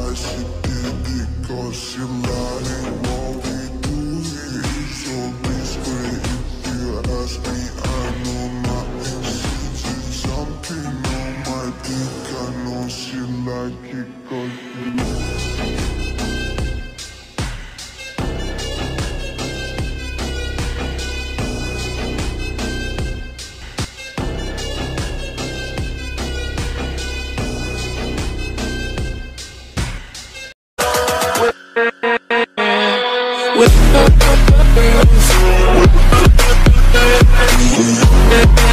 she did it, cause she lying while we do it. So discreet if you ask me, I know nothing. She's something on my dick, I know she like it, cause with